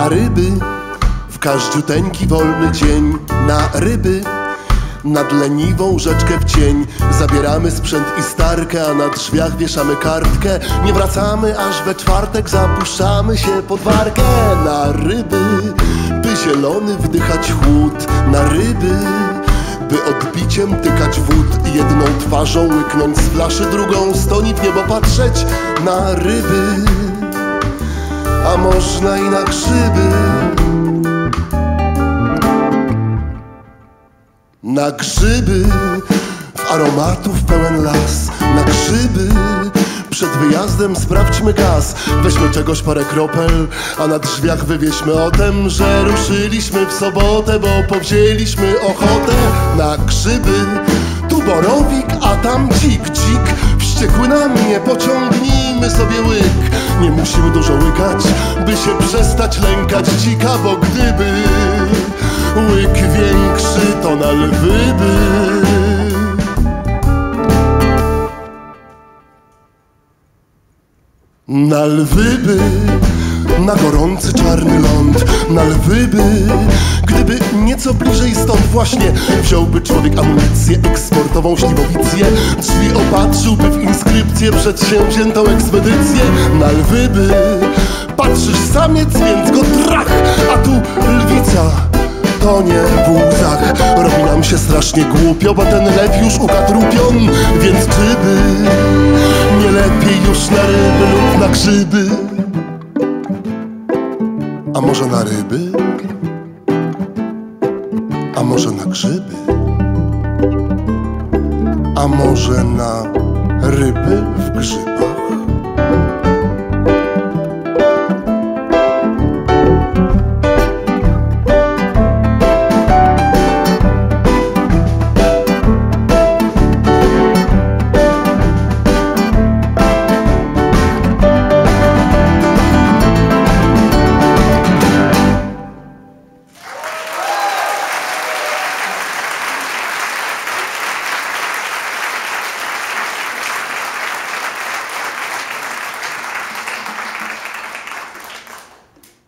ryby, w każdziuteńki wolny dzień. Na ryby, nad leniwą rzeczkę w cień. Zabieramy sprzęt i starkę, a na drzwiach wieszamy kartkę. Nie wracamy, aż we czwartek zapuszczamy się pod warkę. Na ryby, by zielony wdychać chłód. Na ryby, by odbiciem tykać wód. Jedną twarzą łyknąć z flaszy, drugą stoni w niebo patrzeć. Na ryby, a można i na grzyby. Na grzyby, w aromatów pełen las. Na grzyby, przed wyjazdem sprawdźmy gaz. Weźmy czegoś parę kropel, a na drzwiach wywieźmy o tem, że ruszyliśmy w sobotę, bo powzięliśmy ochotę. Na grzyby, tu borowik, a tam dzik. Wściekły na mnie, pociągnijmy sobie łyk. Nie musimy dużo łykać, by się przestać lękać dzika, bo gdyby łyk większy, to na lwy by. Na lwy by, na gorący czarny ląd. Na lwy by, gdyby nieco bliżej stąd właśnie wziąłby człowiek amunicję eksportową, śliwowicję. Drzwi opatrzyłby w inskrypcję przedsięwziętą ekspedycję. Na lwy by, patrzysz samiec, więc go trach, a tu lwica tonie w łzach. Robi nam się strasznie głupio, bo ten lew już ukradł rupion. Więc czy by nie lepiej już na ryby lub na grzyby? A może na ryby? A może na grzyby? A może na ryby w grzybach?